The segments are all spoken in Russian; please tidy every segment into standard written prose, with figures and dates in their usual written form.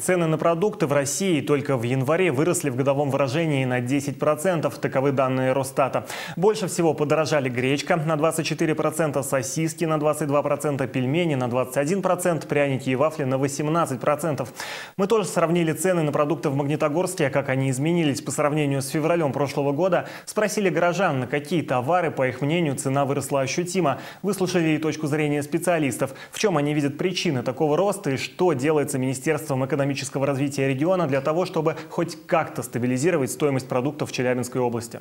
Цены на продукты в России только в январе выросли в годовом выражении на 10%. Таковы данные Росстата. Больше всего подорожали гречка на 24%, сосиски на 22%, пельмени на 21%, пряники и вафли на 18%. Мы тоже сравнили цены на продукты в Магнитогорске, как они изменились по сравнению с февралем прошлого года. Спросили горожан, на какие товары, по их мнению, цена выросла ощутимо. Выслушали и точку зрения специалистов. В чем они видят причины такого роста и что делается Министерством экономического развития региона для того, чтобы хоть как-то стабилизировать стоимость продуктов в Челябинской области.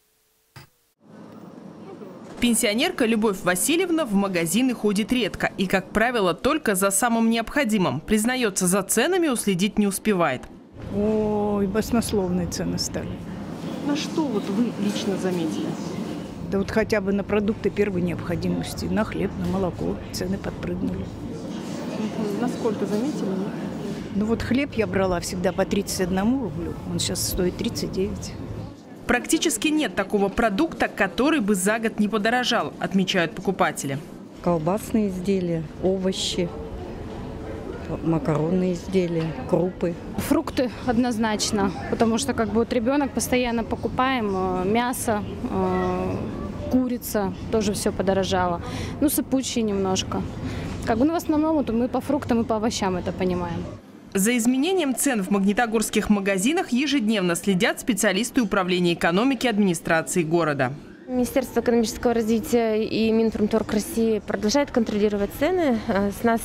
Пенсионерка Любовь Васильевна в магазины ходит редко и, как правило, только за самым необходимым. Признается, за ценами уследить не успевает. Ой, баснословные цены стали. На что вот вы лично заметили? Да вот хотя бы на продукты первой необходимости, на хлеб, на молоко цены подпрыгнули. Насколько заметили? Ну вот хлеб я брала всегда по 31 рублю, он сейчас стоит 39. Практически нет такого продукта, который бы за год не подорожал, отмечают покупатели. Колбасные изделия, овощи, макаронные изделия, крупы. Фрукты однозначно, потому что вот ребенок постоянно покупаем, мясо, курица, тоже все подорожало. Ну, сыпучие немножко. В основном мы по фруктам и по овощам это понимаем. За изменением цен в магнитогорских магазинах ежедневно следят специалисты Управления экономики администрации города. Министерство экономического развития и Минпромторг России продолжают контролировать цены. С нас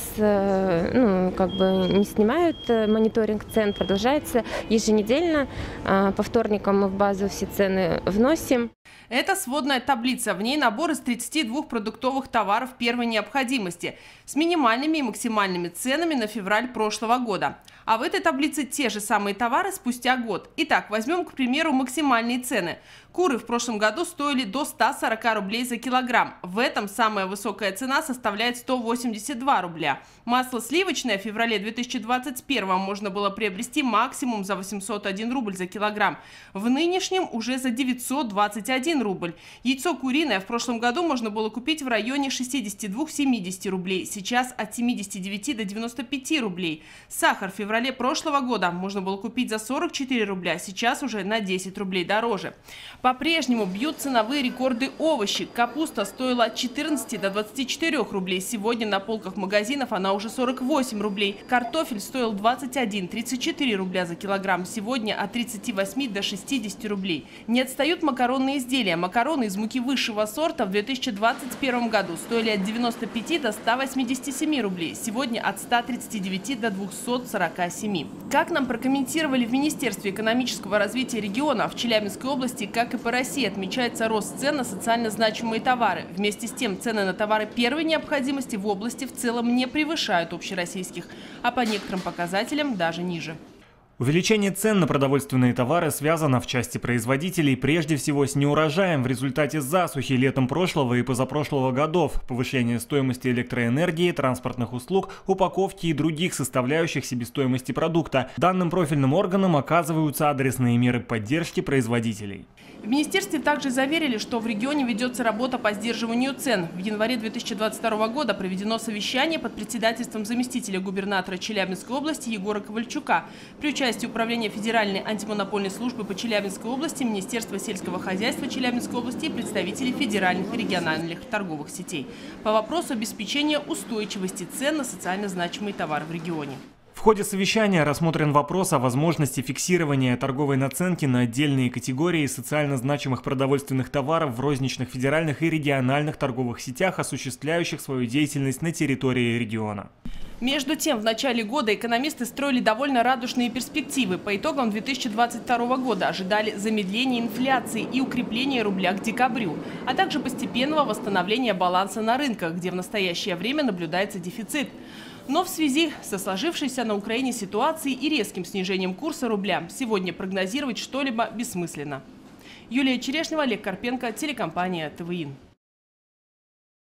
не снимают мониторинг цен, продолжается еженедельно. По вторникам мы в базу все цены вносим. Это сводная таблица. В ней набор из 32 продуктовых товаров первой необходимости с минимальными и максимальными ценами на февраль прошлого года. А в этой таблице те же самые товары спустя год. Итак, возьмем, к примеру, максимальные цены. Куры в прошлом году стоили до 140 рублей за килограмм. В этом самая высокая цена составляет 182 рубля. Масло сливочное в феврале 2021 можно было приобрести максимум за 801 рубль за килограмм. В нынешнем уже за 921 рубль. Яйцо куриное в прошлом году можно было купить в районе 62-70 рублей. Сейчас от 79 до 95 рублей. Сахар в феврале прошлого года можно было купить за 44 рубля. Сейчас уже на 10 рублей дороже. По-прежнему бьют ценовые рекорды овощи. Капуста стоила от 14 до 24 рублей. Сегодня на полках магазинов она уже 48 рублей. Картофель стоил 21-34 рубля за килограмм. Сегодня от 38 до 60 рублей. Не отстают макаронные изделия. Макароны из муки высшего сорта в 2021 году стоили от 95 до 187 рублей. Сегодня от 139 до 247. Как нам прокомментировали в Министерстве экономического развития региона, в Челябинской области, как и по России, отмечается рост цен на социально значимые товары. Вместе с тем, цены на товары первой необходимости в области в целом не превышают общероссийских, а по некоторым показателям даже ниже. Увеличение цен на продовольственные товары связано в части производителей прежде всего с неурожаем в результате засухи летом прошлого и позапрошлого годов, повышение стоимости электроэнергии, транспортных услуг, упаковки и других составляющих себестоимости продукта. Данным профильным органам оказываются адресные меры поддержки производителей. В министерстве также заверили, что в регионе ведется работа по сдерживанию цен. В январе 2022 года проведено совещание под председательством заместителя губернатора Челябинской области Егора Ковальчука. При участии Управления Федеральной антимонопольной службы по Челябинской области, Министерства сельского хозяйства Челябинской области и представителей федеральных и региональных торговых сетей по вопросу обеспечения устойчивости цен на социально значимые товары в регионе. В ходе совещания рассмотрен вопрос о возможности фиксирования торговой наценки на отдельные категории социально значимых продовольственных товаров в розничных федеральных и региональных торговых сетях, осуществляющих свою деятельность на территории региона. Между тем, в начале года экономисты строили довольно радужные перспективы. По итогам 2022 года ожидали замедления инфляции и укрепления рубля к декабрю, а также постепенного восстановления баланса на рынках, где в настоящее время наблюдается дефицит. Но в связи со сложившейся на Украине ситуацией и резким снижением курса рубля сегодня прогнозировать что-либо бессмысленно. Юлия Черешнева, Олег Карпенко, телекомпания ТВИ.